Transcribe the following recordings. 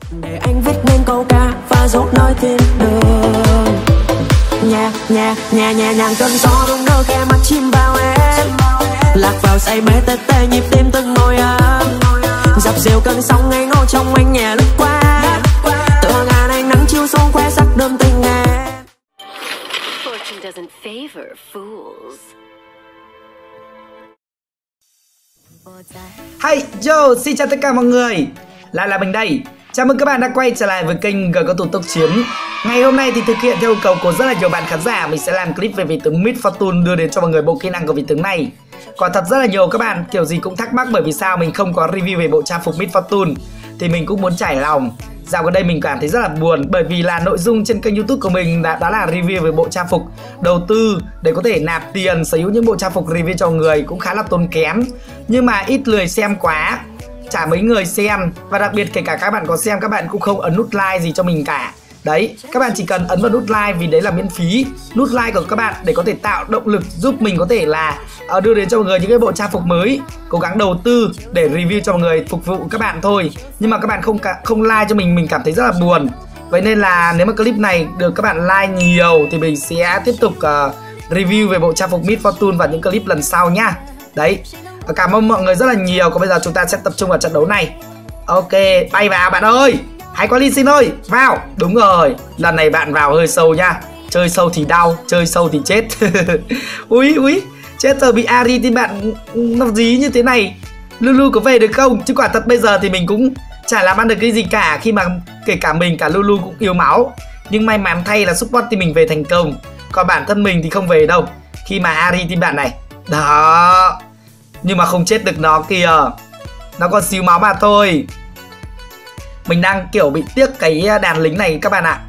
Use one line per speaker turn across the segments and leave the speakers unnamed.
Để anh viết nên câu ca và dốc nói thiên đường. Nhà nhàng cơn gió đông đưa khe mắt chim bao em, lạc vào say mê tê tê nhịp tim từng môi em, dập dìu cơn sóng ngây ngô trong anh nhẹ lướt qua, tựa ngàn ánh nắng chiếu xuống khoe sắc đơm tình em.
Fortune doesn't favor fools.
Hey, yo, xin chào tất cả mọi người. Lại là mình đây. Chào mừng các bạn đã quay trở lại với kênh G Có Tù Tốc Chiến. Ngày hôm nay thì thực hiện theo yêu cầu của rất là nhiều bạn khán giả, mình sẽ làm clip về vị tướng Mid Fortune, đưa đến cho mọi người bộ kỹ năng của vị tướng này. Quả thật rất là nhiều các bạn kiểu gì cũng thắc mắc bởi vì sao mình không có review về bộ trang phục Mid Fortune. Thì mình cũng muốn trải lòng. Dạo gần đây mình cảm thấy rất là buồn bởi vì là nội dung trên kênh YouTube của mình đó là review về bộ trang phục đầu tư để có thể nạp tiền sở hữu những bộ trang phục review cho người cũng khá là tốn kém. Nhưng mà ít lười xem quá, chả mấy người xem, và đặc biệt kể cả các bạn có xem các bạn cũng không ấn nút like gì cho mình cả. Đấy, các bạn chỉ cần ấn vào nút like vì đấy là miễn phí. Nút like của các bạn để có thể tạo động lực giúp mình có thể là đưa đến cho mọi người những cái bộ trang phục mới, cố gắng đầu tư để review cho mọi người, phục vụ các bạn thôi. Nhưng mà các bạn không like cho mình cảm thấy rất là buồn. Vậy nên là nếu mà clip này được các bạn like nhiều thì mình sẽ tiếp tục review về bộ trang phục Mid Fortune vào những clip lần sau nhá. Đấy, cảm ơn mọi người rất là nhiều. Còn bây giờ chúng ta sẽ tập trung vào trận đấu này. Ok, bay vào bạn ơi. Hay quá Lee Sin ơi, vào. Đúng rồi, lần này bạn vào hơi sâu nha. Chơi sâu thì đau, chơi sâu thì chết. Úi, chết rồi, bị Ari thì bạn nó dí như thế này. Lulu có về được không? Chứ quả thật bây giờ thì mình cũng chả làm ăn được cái gì cả, khi mà kể cả mình cả Lulu cũng yếu máu. Nhưng may mắn thay là support thì mình về thành công. Còn bản thân mình thì không về đâu, khi mà Ari team bạn này. Đó. Nhưng mà không chết được nó kìa. Nó còn xíu máu mà thôi. Mình đang kiểu bị tiếc cái đàn lính này các bạn ạ.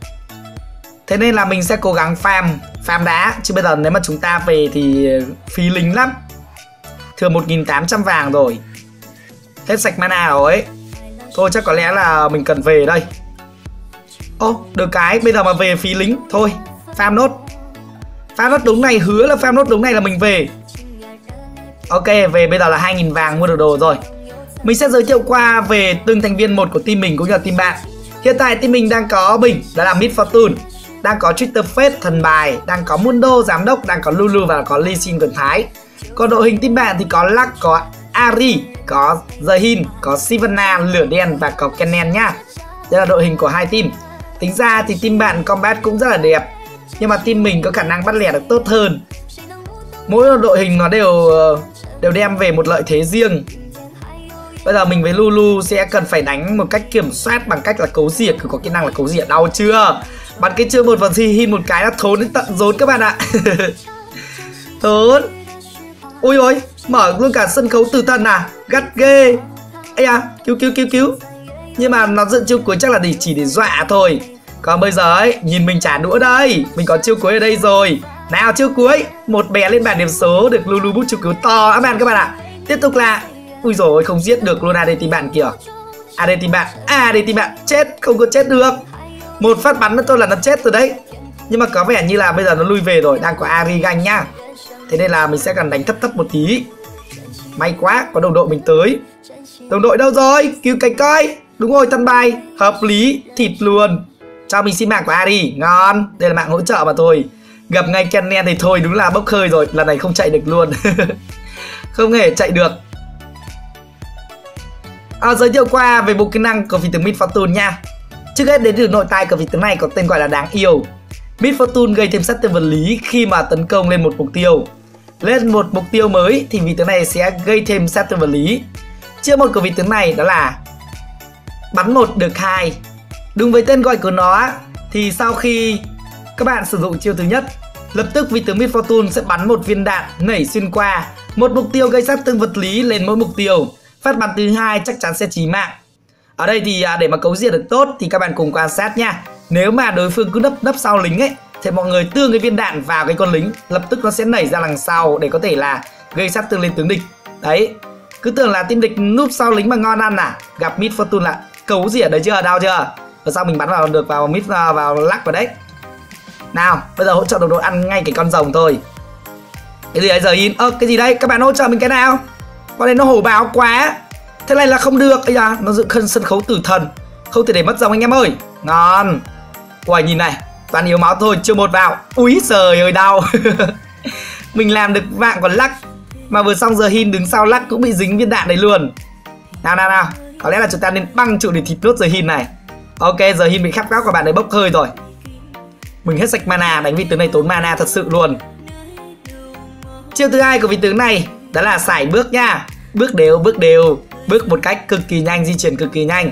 Thế nên là mình sẽ cố gắng farm đá. Chứ bây giờ nếu mà chúng ta về thì phí lính lắm. Thừa 1.800 vàng rồi. Hết sạch mana rồi. Thôi chắc có lẽ là mình cần về đây. Ô, được cái bây giờ mà về phí lính. Thôi, farm nốt. Farm nốt đúng này, hứa là farm nốt đúng này là mình về. Ok, về bây giờ là 2.000 vàng mua được đồ rồi. Mình sẽ giới thiệu qua về từng thành viên một của team mình cũng như là team bạn. Hiện tại team mình đang có Bình, đó là Mid Fortune, đang có Twitter Fate, thần bài, đang có Mundo, giám đốc, đang có Lulu và có Lee Sin, Tuấn Thái. Còn đội hình team bạn thì có Luck, có Ari, có Zahin, có Sivana, Lửa Đen và có Kennen nhá. Đây là đội hình của hai team. Tính ra thì team bạn combat cũng rất là đẹp, nhưng mà team mình có khả năng bắt lẻ được tốt hơn. Mỗi đội hình nó đều đem về một lợi thế riêng. Bây giờ mình với Lulu sẽ cần phải đánh một cách kiểm soát bằng cách là cấu rỉa, có kỹ năng là cấu rỉa. Đau chưa? Bắn cái chưa một vào hin một cái là thốn đến tận rốn các bạn ạ. Thốn. Ui ôi, mở luôn cả sân khấu tử thần à? Gắt ghê. Ây à, cứu. Nhưng mà nó dựng chiêu cuối chắc là chỉ để dọa thôi. Còn bây giờ ấy, nhìn mình trả đũa đây. Mình có chiêu cuối ở đây rồi. Nào chiêu cuối, một bé lên bảng điểm số, được Lulu bút chiêu cứu to các bạn ạ. Tiếp tục là, ui rồi không giết được luôn AD team bạn kìa. AD team bạn chết, không có chết được. Một phát bắn nữa thôi là nó chết rồi đấy. Nhưng mà có vẻ như là bây giờ nó lui về rồi, đang có Ari ganh nhá. Thế nên là mình sẽ cần đánh thấp một tí. May quá, có đồng đội mình tới. Đồng đội đâu rồi? Cứu cái coi. Đúng rồi, thân bài, hợp lý, thịt luôn. Cho mình xin mạng của Ari, ngon. Đây là mạng hỗ trợ mà thôi. Gặp ngay Kennen thì thôi đúng là bốc hơi rồi. Lần này không chạy được luôn. Không hề chạy được. Giới thiệu qua về bộ kỹ năng của vị tướng Mid Fortune nha. Trước hết đến từ nội tai của vị tướng này có tên gọi là đáng yêu. Mid Fortune gây thêm sát thương vật lý khi mà tấn công lên một mục tiêu. Lên một mục tiêu mới thì vị tướng này sẽ gây thêm sát thương vật lý. Chiêu một của vị tướng này đó là bắn 1 được 2. Đúng với tên gọi của nó thì sau khi các bạn sử dụng chiêu thứ nhất, lập tức vị tướng Mid Fortune sẽ bắn một viên đạn nhảy xuyên qua một mục tiêu gây sát thương vật lý lên mỗi mục tiêu. Phát bắn thứ hai chắc chắn sẽ chí mạng. Ở đây thì để mà cấu rỉa được tốt thì các bạn cùng quan sát nha. Nếu mà đối phương cứ nấp sau lính ấy thì mọi người tương cái viên đạn vào cái con lính, lập tức nó sẽ nảy ra đằng sau để có thể là gây sát thương lên tướng địch. Đấy, cứ tưởng là team địch núp sau lính mà ngon ăn à. Gặp Mid Fortune là cấu rỉa đấy chưa, đau chưa. Và sau mình bắn vào được vào Mid, vào Luck vào đấy. Nào, bây giờ hỗ trợ đồng đội ăn ngay cái con rồng thôi. Cái gì đấy giờ in? Cái gì đấy? Các bạn hỗ trợ mình cái nào? Con này nó hổ báo quá. Thế này là không được. Ây da, nó dựng sân khấu tử thần. Không thể để mất rồng anh em ơi. Ngon. Ui nhìn này, toàn yếu máu thôi, chưa một vào. Úi giời ơi đau. Mình làm được vạng còn lắc. Mà vừa xong giờ Hin đứng sau lắc cũng bị dính viên đạn đấy luôn. Nào. Có lẽ là chúng ta nên băng trụ để thịt nốt giờ Hin này. Ok, giờ Hin bị khắp góc và bạn ấy bốc hơi rồi. Mình hết sạch mana, đánh vị tướng này tốn mana thật sự luôn. Chiêu thứ hai của vị tướng này đó là sải bước nha. Bước đều, bước một cách cực kỳ nhanh, di chuyển cực kỳ nhanh.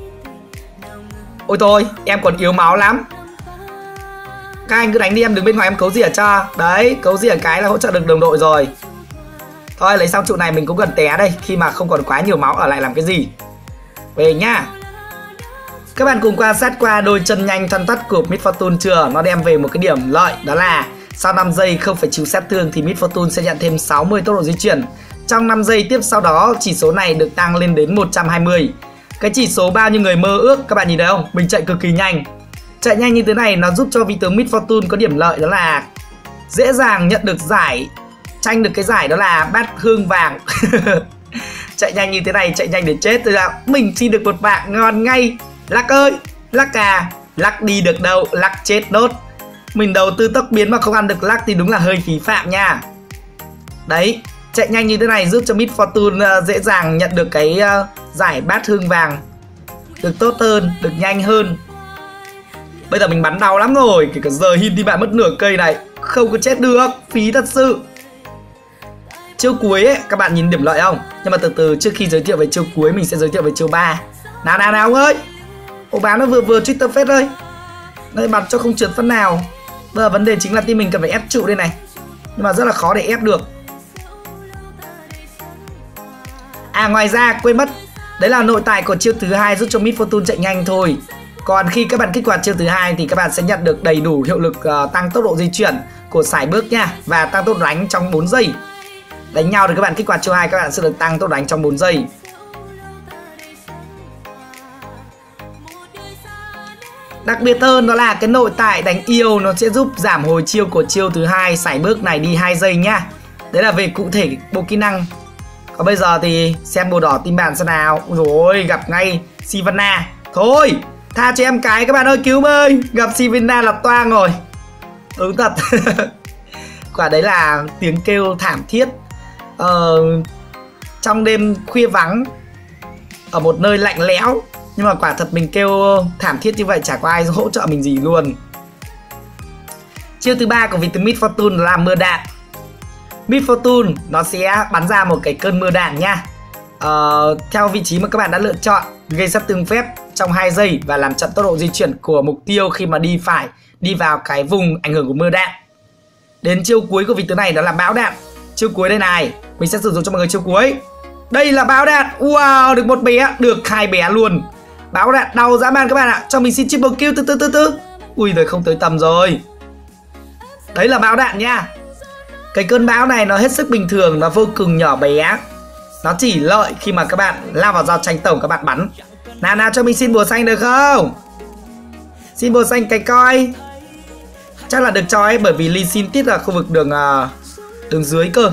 Ôi thôi, em còn yếu máu lắm. Các anh cứ đánh đi, em đứng bên ngoài em cấu rỉa cho. Đấy, cấu rỉa cái là hỗ trợ được đồng đội rồi. Thôi lấy xong trụ này mình cũng gần té đây, khi mà không còn quá nhiều máu ở lại làm cái gì. Về nhá. Các bạn cùng quan sát qua đôi chân nhanh thoăn thoắt của Mid Fortune chưa? Nó đem về một cái điểm lợi, đó là sau 5 giây không phải chịu sát thương thì Mid Fortune sẽ nhận thêm 60 tốc độ di chuyển. Trong 5 giây tiếp sau đó, chỉ số này được tăng lên đến 120. Cái chỉ số bao nhiêu người mơ ước, các bạn nhìn thấy không? Mình chạy cực kỳ nhanh. Chạy nhanh như thế này nó giúp cho vị tướng Mid Fortune có điểm lợi, đó là dễ dàng nhận được giải, tranh được cái giải đó là bát hương vàng. Chạy nhanh như thế này, chạy nhanh đến chết rồi. Mình xin được một vạn ngon ngay. Lắc ơi, lắc à, lắc đi được đâu, lắc chết nốt. Mình đầu tư tốc biến mà không ăn được lắc thì đúng là hơi phí phạm nha. Đấy, chạy nhanh như thế này giúp cho Mid Fortune dễ dàng nhận được cái giải bát hương vàng, được tốt hơn, được nhanh hơn. Bây giờ mình bắn đau lắm rồi, kể cả giờ Hin thì bạn mất nửa cây này, không có chết được, phí thật sự. Chiêu cuối ấy, các bạn nhìn điểm lợi không? Nhưng mà từ từ trước khi giới thiệu về chiêu cuối mình sẽ giới thiệu về chiêu 3. Nào ông ơi. Ô bán nó vừa Twitter phết ơi. Đây bắn cho không trượt phân nào. Bây giờ vấn đề chính là team mình cần phải ép trụ đây này. Nhưng mà rất là khó để ép được. À ngoài ra quên mất, đấy là nội tại của chiêu thứ hai giúp cho Mid Fortune chạy nhanh thôi. Còn khi các bạn kích hoạt chiêu thứ hai thì các bạn sẽ nhận được đầy đủ hiệu lực tăng tốc độ di chuyển của sải bước nha, và tăng tốc độ đánh trong 4 giây. Đánh nhau thì các bạn kích hoạt chiêu 2 các bạn sẽ được tăng tốc độ đánh trong 4 giây. Đặc biệt hơn đó là cái nội tại đánh yêu nó sẽ giúp giảm hồi chiêu của chiêu thứ hai sải bước này đi 2 giây nhá. Đấy là về cụ thể bộ kỹ năng. Còn bây giờ thì xem bồ đỏ team bạn xem nào. Ôi gặp ngay Sivana. Thôi tha cho em cái các bạn ơi, cứu ơi. Gặp Sivana là toang rồi. Đúng thật. Quả đấy là tiếng kêu thảm thiết trong đêm khuya vắng ở một nơi lạnh lẽo. Nhưng mà quả thật mình kêu thảm thiết như vậy chả có ai hỗ trợ mình gì luôn. Chiêu thứ 3 của vị tướng Mid Fortune là mưa đạn. Mid Fortune nó sẽ bắn ra một cái cơn mưa đạn nha, theo vị trí mà các bạn đã lựa chọn, gây sát thương phép trong 2 giây và làm chậm tốc độ di chuyển của mục tiêu khi mà đi vào cái vùng ảnh hưởng của mưa đạn. Đến chiêu cuối của vị tướng này đó là bão đạn. Chiêu cuối đây này, mình sẽ sử dụng cho mọi người chiêu cuối. Đây là bão đạn. Wow, được một bé, được 2 bé luôn. Bão đạn đau dã man các bạn ạ. Cho mình xin triple kill từ. Ui rồi không tới tầm rồi. Đấy là bão đạn nha. Cái cơn bão này nó hết sức bình thường, nó vô cùng nhỏ bé. Nó chỉ lợi khi mà các bạn lao vào giao tranh tổng các bạn bắn. Nào cho mình xin bùa xanh được không? Xin bùa xanh cái coi. Chắc là được cho ấy, bởi vì Lee Sin tít ở khu vực đường dưới cơ.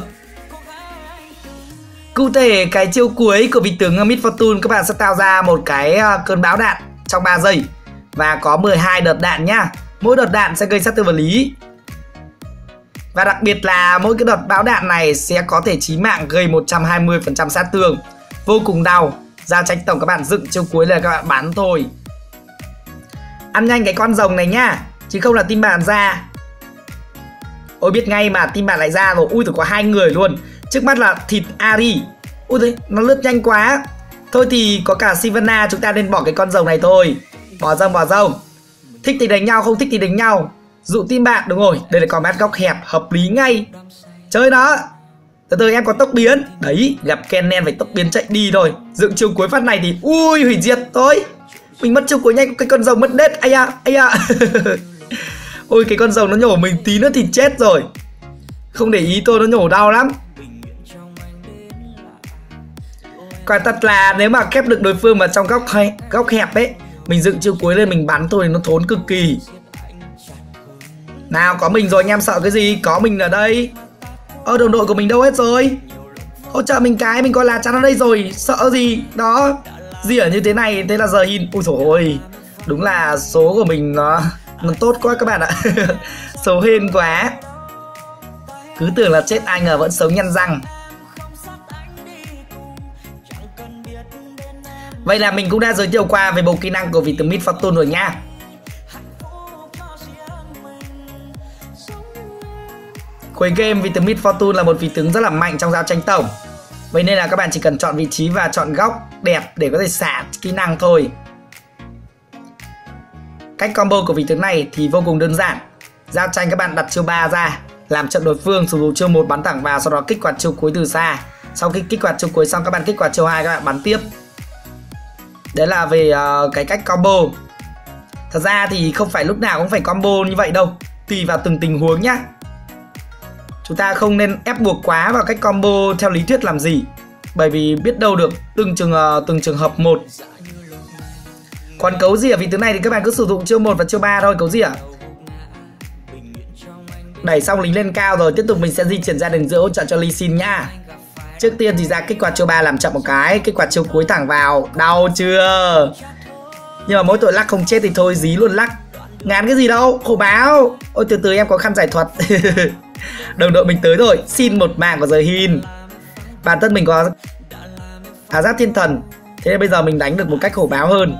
Cụ thể cái chiêu cuối của vị tướng Mid Fortune các bạn sẽ tạo ra một cái cơn bão đạn trong 3 giây và có 12 đợt đạn nhá. Mỗi đợt đạn sẽ gây sát thương vật lý. Và đặc biệt là mỗi cái đợt bão đạn này sẽ có thể chí mạng, gây 120% sát thương. Vô cùng đau. Giao tranh tổng các bạn dựng chiêu cuối là các bạn bắn thôi. Ăn nhanh cái con rồng này nhá, chứ không là team bạn ra. Ôi biết ngay mà team bạn lại ra rồi. Ui, có 2 người luôn. Trước mắt là thịt Ari. Ui đấy, nó lướt nhanh quá. Thôi thì có cả Sivana, chúng ta nên bỏ cái con rồng này thôi. Bỏ rồng. Thích thì đánh nhau, không thích thì đánh nhau. Dụ team bạn, đúng rồi. Đây là combat góc hẹp, hợp lý ngay. Chơi nó. Từ em có tốc biến. Đấy, gặp Kennen phải tốc biến chạy đi thôi. Dựng chiêu cuối phát này thì ui hủy diệt thôi. Mình mất chiêu cuối nhanh, cái con rồng mất đết. Ây da. Ôi cái con rồng nó nhổ mình tí nữa thì chết rồi. Không để ý tôi, nó nhổ đau lắm. Quả thật là nếu mà khép được đối phương mà trong góc hẹp ấy, mình dựng chiêu cuối lên mình bắn thôi nó thốn cực kỳ. Nào có mình rồi anh em sợ cái gì? Có mình ở đây. Đồng đội của mình đâu hết rồi? Hỗ trợ mình cái, mình coi là chắn ở đây rồi. Sợ gì? Đó. Dỉa như thế này, thế là giờ hin. Ui dồi ôi, đúng là số của mình nó tốt quá các bạn ạ. Số hên quá. Cứ tưởng là chết ai ngờ vẫn sống nhăn răng. Vậy là mình cũng đã giới thiệu qua về bộ kỹ năng của Vitamin Fortune rồi nha. Cuối game Vitamin Fortune là một vị tướng rất là mạnh trong giao tranh tổng. Vậy nên là các bạn chỉ cần chọn vị trí và chọn góc đẹp để có thể xả kỹ năng thôi. Cách combo của vị tướng này thì vô cùng đơn giản. Giao tranh các bạn đặt chiêu 3 ra, làm chậm đối phương, sử dụng chiêu 1 bắn thẳng vào, sau đó kích hoạt chiêu cuối từ xa. Sau khi kích hoạt chiêu cuối xong các bạn kích hoạt chiêu 2, các bạn bắn tiếp. Đấy là về cái cách combo. Thật ra thì không phải lúc nào cũng phải combo như vậy đâu, tùy vào từng tình huống nhá. Chúng ta không nên ép buộc quá vào cách combo theo lý thuyết làm gì, bởi vì biết đâu được từng trường hợp một. Còn cấu rỉa vị tướng này thì các bạn cứ sử dụng chiêu 1 và chiêu 3 thôi. Cấu rỉa đẩy xong lính lên cao rồi tiếp tục mình sẽ di chuyển ra đường giữa hỗ trợ cho Lee Sin nhá. Trước tiên thì ra kích hoạt chiêu 3 làm chậm một cái, kích hoạt chiêu cuối thẳng vào. Đau chưa? Nhưng mà mỗi tội lắc không chết thì thôi dí luôn lắc. Ngán cái gì đâu, khổ báo. Ôi từ từ em có khăn giải thuật. Đồng đội mình tới rồi, xin một mạng của giờ hin. Bản thân mình có giáp thiên thần, thế nên bây giờ mình đánh được một cách khổ báo hơn.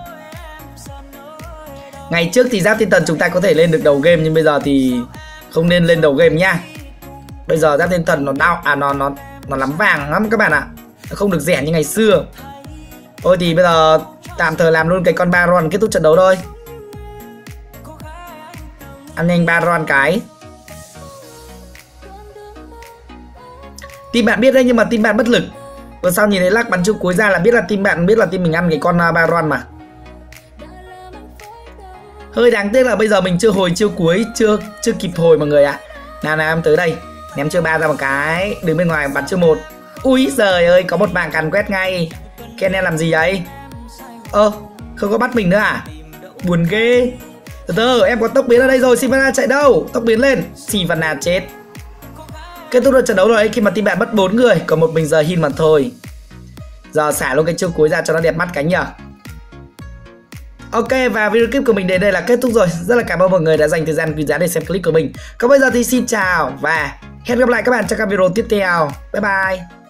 Ngày trước thì giáp thiên thần chúng ta có thể lên được đầu game, nhưng bây giờ thì không nên lên đầu game nhá. Bây giờ giáp thiên thần nó đau, nó lắm vàng lắm các bạn ạ. Nó không được rẻ như ngày xưa. Thôi thì bây giờ tạm thời làm luôn cái con Baron kết thúc trận đấu thôi. Ăn nhanh Baron cái. Team bạn biết đấy, nhưng mà team bạn bất lực. Vừa sau nhìn thấy lắc bắn chiêu cuối ra là biết là team bạn biết là team mình ăn cái con Baron mà. Hơi đáng tiếc là bây giờ mình chưa hồi chiêu cuối, chưa kịp hồi mọi người ạ. Nào em tới đây, ném chiêu 3 ra một cái, đứng bên ngoài bắn chiêu 1. Úi giời ơi, có một mạng càn quét ngay. Ken em làm gì vậy? Không có bắt mình nữa à? Buồn ghê. Từ từ, em có tốc biến ở đây rồi, Sivana chạy đâu? Tốc biến lên, Sivana chết. Kết thúc được trận đấu rồi khi mà team bạn mất 4 người, còn một mình giờ hin mà thôi. Giờ xả luôn cái chiêu cuối ra cho nó đẹp mắt cánh nhỉ. Ok, và video clip của mình đến đây là kết thúc rồi. Rất là cảm ơn mọi người đã dành thời gian quý giá để xem clip của mình. Còn bây giờ thì xin chào và hẹn gặp lại các bạn trong các video tiếp theo. Bye bye.